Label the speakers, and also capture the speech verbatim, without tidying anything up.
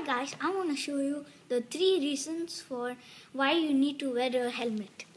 Speaker 1: guys, I want to show you the three reasons for why you need to wear a helmet.